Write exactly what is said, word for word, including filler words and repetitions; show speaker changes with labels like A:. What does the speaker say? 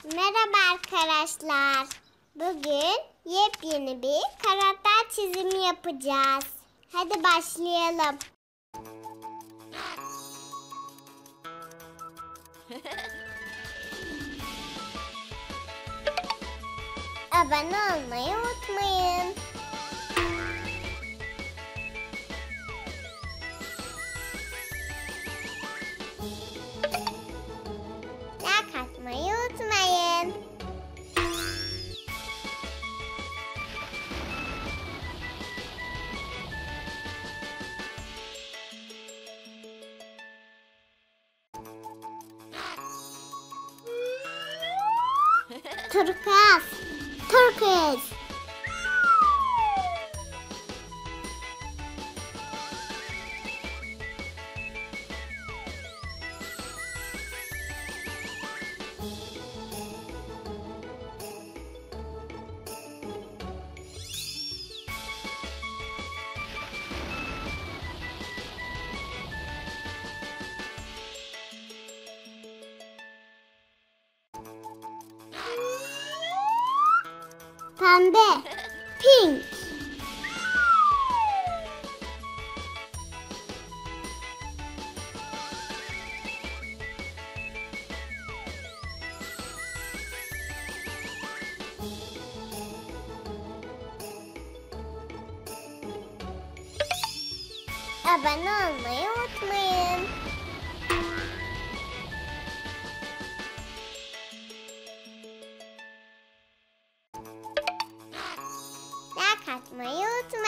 A: Merhaba arkadaşlar. Bugün yepyeni bir karakter çizimi yapacağız. Hadi başlayalım. Abone olmayı unutmayın. Like atmayı unutmayın. Turkuaz, turkuaz. Pembe, pink. Abone olmayı unutmayın. Like atmayı unutmayın.